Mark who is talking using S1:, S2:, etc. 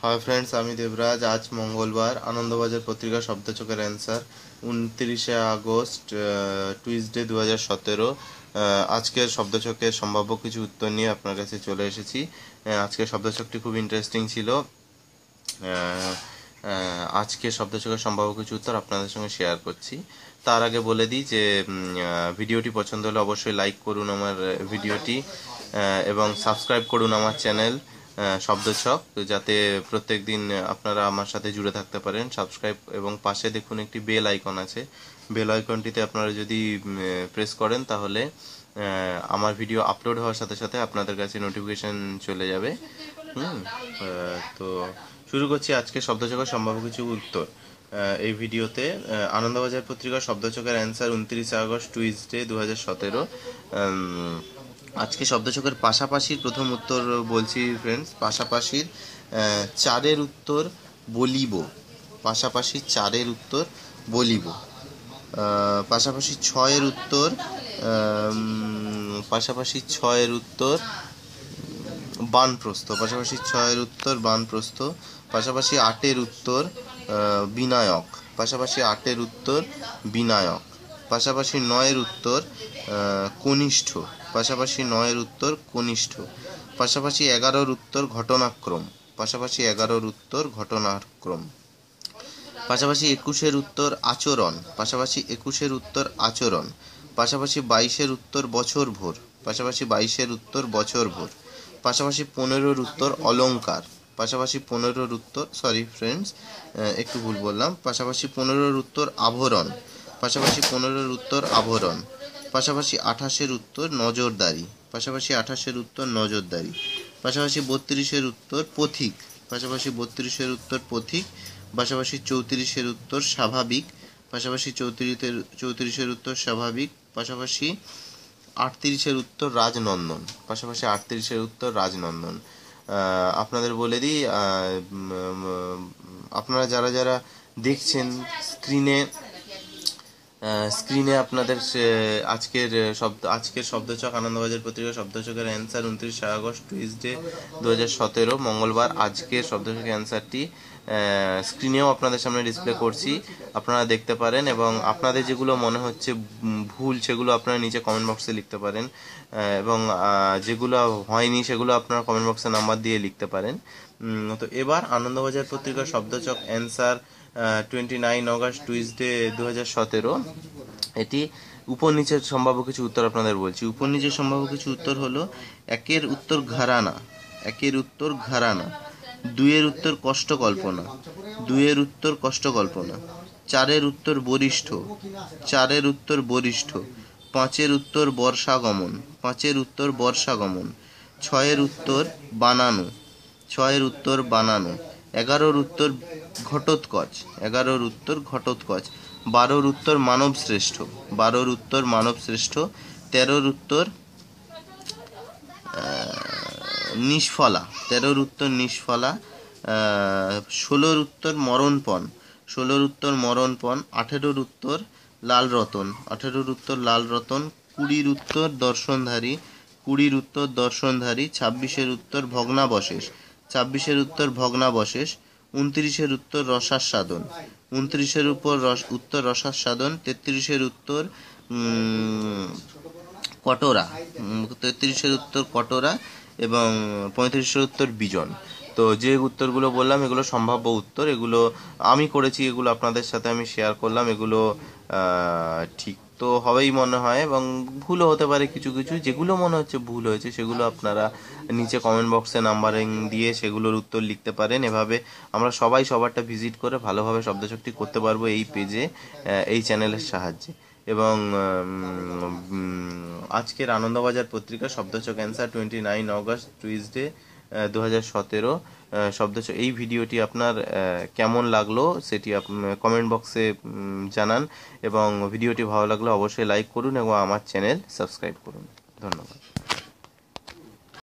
S1: Hi friends, আমি দেবরাজ। আজ মঙ্গলবার আনন্দবাজার পত্রিকা শব্দচকের অ্যান্সার 29শে আগস্ট টুইসডে 2017। আজকের শব্দচকের সম্ভাব্য কিছু উত্তর নিয়ে আপনার কাছে চলে এসেছি। আজকের শব্দচকটি খুব ইন্টারেস্টিং ছিল। আজকের শব্দচকের সম্ভাব্য কিছু উত্তর আপনাদের সঙ্গে শেয়ার করছি। তার আগে বলে দিই যে ভিডিওটি পছন্দ হলে অবশ্যই লাইক করুন আমার ভিডিওটি এবং সাবস্ক্রাইব করুন আমার চ্যানেল শব্দছক, যাতে প্রত্যেক দিন আপনারা আমার সাথে জুড়ে থাকতে পারেন। সাবস্ক্রাইব এবং পাশে দেখুন একটি বেল আইকন আছে। বেল আইকনটিতে আপনারা যদি প্রেস করেন তাহলে আমার ভিডিও আপলোড হওয়ার সাথে সাথে আপনাদের কাছে নোটিফিকেশন চলে যাবে। তো শুরু করছি আজকে শব্দচকের সম্ভাব্য কিছু উত্তর। এই ভিডিওতে আনন্দবাজার পত্রিকার শব্দচকের অ্যান্সার 29 আগস্ট টুইসডে 2017। আজকে শব্দচকের পাশাপাশির প্রথম উত্তর বলছি ফ্রেন্ডস। পাশাপাশির চারের উত্তর বলিব। পাশাপাশি চারের উত্তর বলিব। পাশাপাশি ছয়ের উত্তর বানপ্রস্থ। পাশাপাশি ছয়ের উত্তর বানপ্রস্থ। পাশাপাশি আটের উত্তর বিনায়ক। পাশাপাশি আটের উত্তর বিনায়ক। পাশাপাশি নয়ের উত্তর কনিষ্ঠ। পাশাপাশি নয়ের উত্তর কনিষ্ঠ। পাশাপাশি 11-র উত্তর ঘটনাক্রম। পাশাপাশি 11-র উত্তর ঘটনাক্রম। পাশাপাশি 21-এর উত্তর আচরণ। পাশাপাশি 21-এর উত্তর আচরণ। পাশাপাশি 22-এর উত্তর বছর ভোর। পাশাপাশি 22-এর উত্তর বছর ভোর। পাশাপাশি 15-র উত্তর অলংকার। পাশাপাশি 15-র উত্তর একটু ভুল বললাম। পাশাপাশি 15-র উত্তর আভরণ। পাশাপাশি 15-র উত্তর আভরণ। পাশাপাশি 28-এর উত্তর নজরদারি। পাশাপাশি 28-এর উত্তর নজরদারি। পাশাপাশি 32-এর উত্তর পথিক। পাশাপাশি 32-এর উত্তর পথিক। পাশাপাশি 34-এর উত্তর স্বাভাবিক। পাশাপাশি 34-এর উত্তর স্বাভাবিক। পাশাপাশি 38-এর উত্তর রাজনন্দন। পাশাপাশি 38-এর উত্তর রাজনন্দন। আপনাদের বলে দিই, আপনারা যারা যারা দেখছেন স্ক্রিনে আপনাদের আজকের শব্দচক আনন্দবাজার পত্রিকার শব্দচকের অ্যান্সার 29 আগস্ট টুইসডে 2017 মঙ্গলবার। আজকের শব্দচকের অ্যান্সারটি স্ক্রিনেও আপনাদের সামনে ডিসপ্লে করছি, আপনারা দেখতে পারেন। এবং আপনাদের যেগুলো মনে হচ্ছে ভুল সেগুলো আপনারা নিচে কমেন্ট বক্সে লিখতে পারেন, এবং যেগুলো হয়নি সেগুলো আপনারা কমেন্ট বক্সে নাম্বার দিয়ে লিখতে পারেন। তো এবার আনন্দবাজার পত্রিকার শব্দচক অ্যান্সার 29 আগস্ট টুইসডে 2017। এটি উপর নিচের সম্ভাব্য কিছু উত্তর আপনাদের বলছি। উপর নিচের সম্ভাব্য কিছু উত্তর হলো: 1-এর উত্তর ঘরানা। 1-এর উত্তর ঘরানা। 2-এর উত্তর কষ্ট কল্পনা। 2-এর উত্তর কষ্ট কল্পনা। 4-এর উত্তর বরিষ্ঠ। 4-এর উত্তর বরিষ্ঠ। 5-এর উত্তর বর্ষাগমন। 5-এর উত্তর বর্ষাগমন। 6-এর উত্তর বানানো। 6-এর উত্তর বানানো। 11-র উত্তর ঘটোৎকচ। 11-র উত্তর ঘটোৎকচ। 12-র উত্তর মানব শ্রেষ্ঠ। 12-র উত্তর মানব শ্রেষ্ঠ। 13-র উত্তর নিষ্ফলা। 13-র উত্তর নিষ্ফলা। 16-র উত্তর মরণপণ। 16-র উত্তর মরণপণ। 18-র উত্তর লাল রতন। 18-র উত্তর লাল রতন। 20-র উত্তর দর্শনধারী। 20-র উত্তর দর্শনধারী। 26-এর উত্তর ভগ্নাবশেষ। 26-এর উত্তর ভগ্নাবশেষ। 29-এর উত্তর রসাস্বাদন। 29-এর উত্তর রসাস্বাদন। 33-এর উত্তর কটোরা। 33-এর উত্তর কটোরা এবং 35-এর উত্তর বিজন। তো যে উত্তরগুলো বললাম এগুলো সম্ভাব্য উত্তর, এগুলো আমি করেছি, এগুলো আপনাদের সাথে আমি শেয়ার করলাম। এগুলো ঠিক তো হবেই মনে হয়, এবং ভুলও হতে পারে কিছু কিছু। যেগুলো মনে হচ্ছে ভুল হয়েছে সেগুলো আপনারা নিচে কমেন্ট বক্সে নাম্বারিং দিয়ে সেগুলোর উত্তর লিখতে পারেন। এভাবে আমরা সবাই সবারটা ভিজিট করে ভালোভাবে শব্দচকটি করতে পারবো এই পেজে, এই চ্যানেলের সাহায্যে। এবং আজকের আনন্দবাজার পত্রিকা শব্দচক অ্যান্সার 29 আগস্ট টুইসডে 2017 শব্দচক। এই ভিডিওটি আপনার কেমন লাগলো সেটি কমেন্ট বক্সে জানান, এবং ভিডিওটি ভালো লাগলে অবশ্যই লাইক করুন এবং আমার চ্যানেল সাবস্ক্রাইব করুন। ধন্যবাদ।